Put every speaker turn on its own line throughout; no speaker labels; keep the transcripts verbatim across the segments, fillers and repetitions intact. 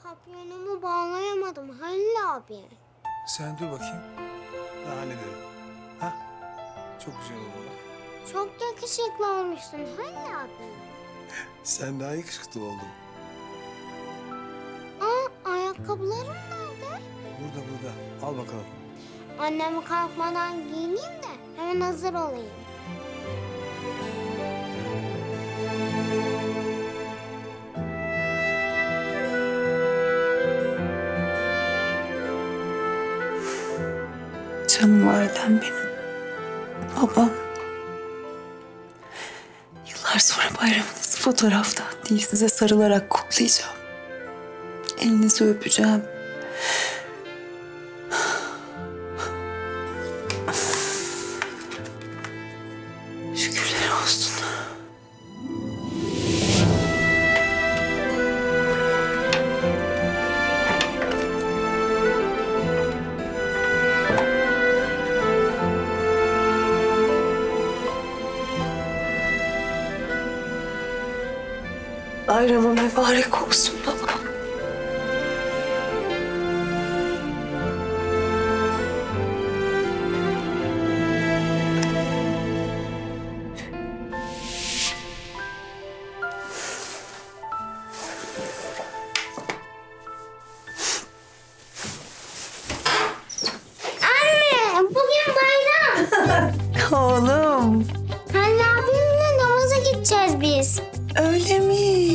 Papyonumu bağlayamadım Halil abi.
Sen dur bakayım. Ben hallederim. Ha? Çok güzel oldu.
Çok yakışıklı olmuşsun Halil abi.
Sen daha yakışıklı oldun.
Aa, ayakkabılarım nerede?
Burada burada. Al bakalım.
Annemi kalkmadan giyineyim de hemen hazır olayım.
Canım ailem benim. Babam. Yıllar sonra bayramınızı fotoğraftan değil size sarılarak kutlayacağım. Elinizi öpeceğim. Şükürler olsun. Bayramı mübarek olsun baba.
Anne, bugün bayram.
Oğlum.
Halil abimle namaza gideceğiz biz.
Öyle mi?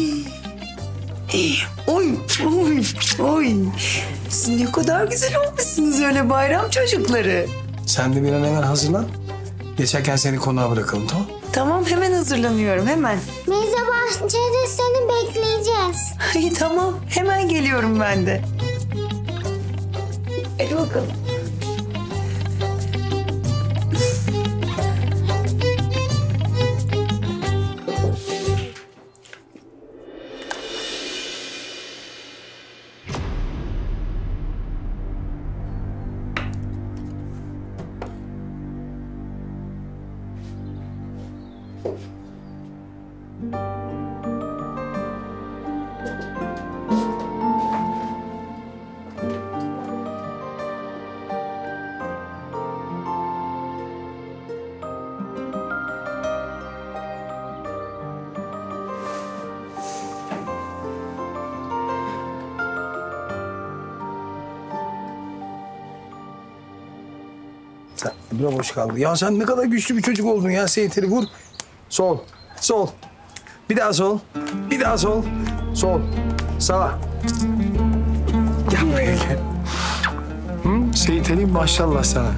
Oy, oy, oy. Siz ne kadar güzel olmuşsunuz öyle bayram çocukları.
Sen de bir an hemen hazırlan. Geçerken seni konağa bırakalım, tamam?
Tamam, hemen hazırlanıyorum, hemen.
Biz de bahçede seni bekleyeceğiz.
İyi, tamam, hemen geliyorum ben de. Hadi bakalım.
Sen bir boş kaldı. Ya sen ne kadar güçlü bir çocuk oldun ya. Seyitleri vur. Sol, sol. Bir daha sol. Bir daha sol. Sol. Sağ. Gel buraya gel. Hı? Seyitleri maşallah sana.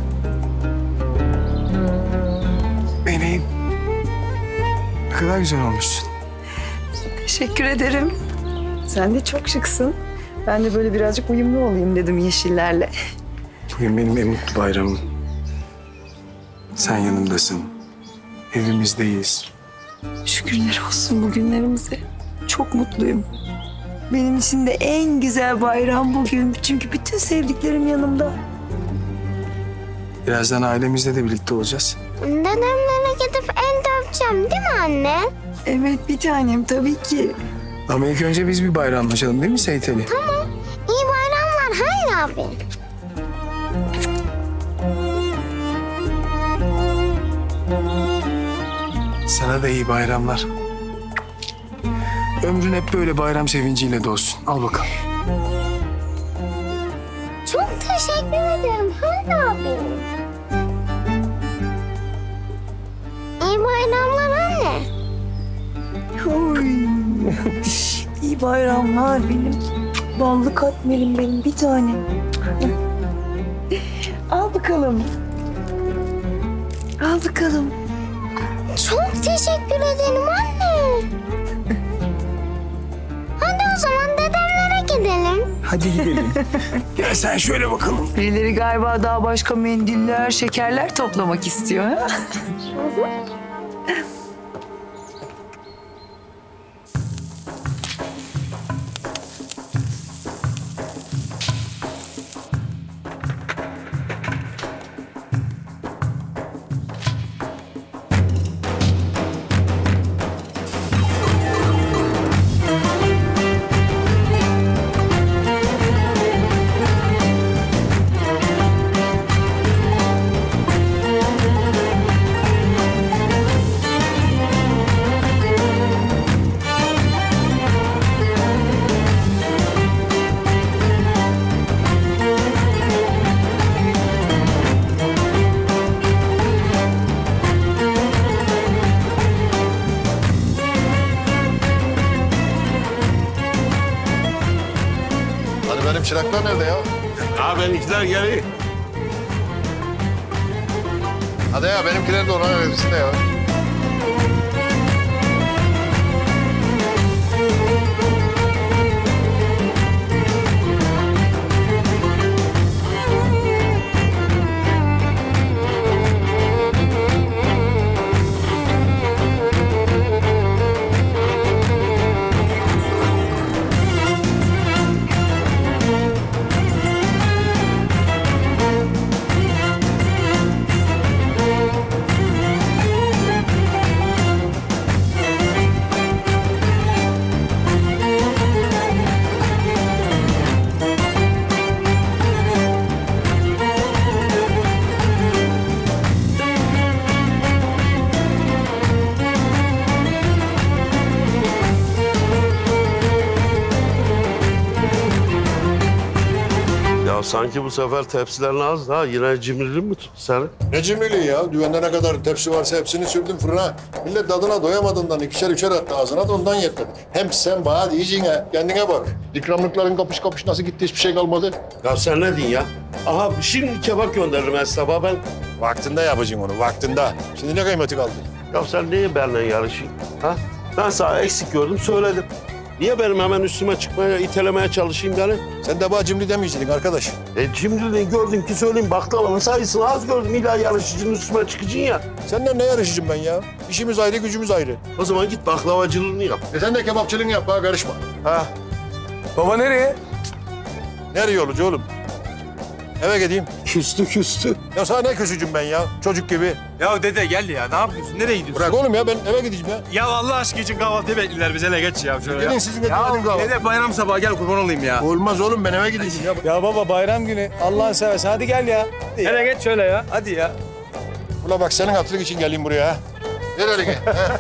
Benim. Ne kadar güzel olmuşsun.
Teşekkür ederim. Sen de çok şıksın. Ben de böyle birazcık uyumlu olayım dedim yeşillerle.
Bugün benim en mutlu bayramım. Sen yanımdasın. Evimizdeyiz.
Şükürler olsun bugünlerimize. Çok mutluyum. Benim için de en güzel bayram bugün. Çünkü bütün sevdiklerim yanımda.
Birazdan ailemizle de birlikte olacağız.
Dedemlere gidip el de öpeceğim değil mi anne?
Evet bir tanem tabii ki.
Ama ilk önce biz bir bayramlaşalım değil mi Seyit Ali?
Tamam. İyi bayramlar Halil abi.
Sana da iyi bayramlar. Ömrün hep böyle bayram sevinciyle dolsun. Al bakalım.
Çok teşekkür ederim Halil abi. İyi bayramlar anne.
Oy. İyi bayramlar benim. Ballı katmerim benim bir tane. Al bakalım. Al bakalım.
Çok teşekkür ederim anne. Hadi o zaman dedemlere gidelim.
Hadi gidelim. Gel sen şöyle bakalım.
Birileri galiba daha başka mendiller, şekerler toplamak istiyor. Ha?
benim çıraklar nerede ya?
Ha benimkiler geliyor.
Hadi ya benimkiler de oranın evlisinde ya.
Ya sanki bu sefer tepsilerin az ha. Yine cimrili mi tuttu seni?
Ne cimriliği ya? Düvende ne kadar tepsi varsa hepsini sürdüm fırına. Millet tadına doyamadığından ikişer üçer attı ağzına da ondan yetti. Hem sen bana diyeceksin ha, kendine bak. İkramlıkların kapış kapış nasıl gitti hiçbir şey kalmadı.
Ya sen ne diyorsun ya? Aha şimdi kebap gönderirim esnafa ben.
Vaktinde yapacaksın onu, vaktinde. Şimdi ne kıymeti kaldı?
Ya sen niye benimle yarışıyorsun? Ha? Ben sana eksik gördüm söyledim. Niye benim hemen üstüme çıkmaya, itelemeye çalışayım beni?
Sen de bana cimri demeyecektin arkadaş.
E cimriliği gördün ki söyleyeyim baklavanın sayısını az gördüm. İlla yarışıcının üstüme çıkacaksın ya.
Senden ne yarışacağım ben ya? İşimiz ayrı, gücümüz ayrı.
O zaman git baklavacılığını yap.
E sen de kebapçılığını yap, bana karışma.
Ha. Baba nereye?
Nereye yolcu oğlum? Eve gideyim.
Küstü küstü.
Ya sana ne küsücüm ben ya? Çocuk gibi.
Ya dede gel ya. Ne yapıyorsun? Nereye gidiyorsun?
Bırak oğlum ya, ben eve gideceğim ya.
Ya Allah aşkı için kahvaltı bekliler. Bize hele geç ya şöyle.
Gelin
Ya.
sizin de
Ya
dinlenin kahvaltı.
dede bayram sabahı gel kurban olayım ya.
Olmaz oğlum, ben eve gideceğim ya.
Ya baba bayram günü. Allah'ını seversen hadi gel ya. Hadi ya.
Hele geç şöyle ya. Hadi ya.
Ula bak senin hatırlık için geleyim buraya ha. Ver elini. he.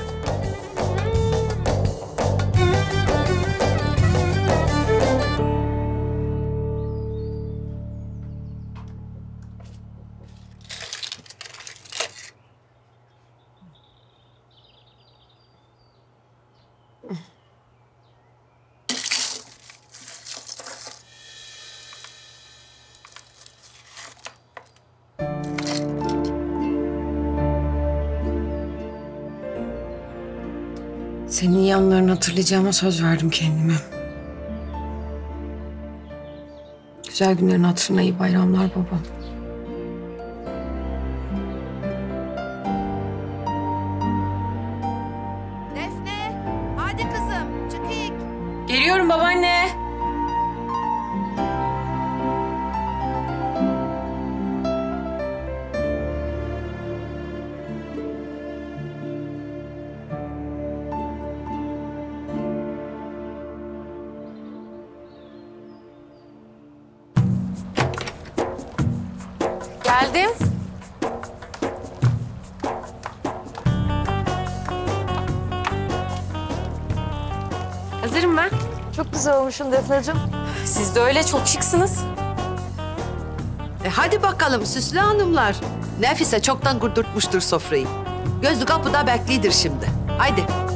Senin iyi anlarını hatırlayacağıma söz verdim kendime. Güzel günlerin hatırına iyi bayramlar baba.
Defne, hadi kızım, çıkık.
Geliyorum babaanne. Geldim. Hazırım ben.
Çok güzel olmuşsun Defneciğim.
Siz de öyle çok şıksınız.
E hadi bakalım süslü hanımlar. Nefise çoktan kurdurtmuştur sofrayı. Gözlü kapıda beklidir şimdi. Haydi.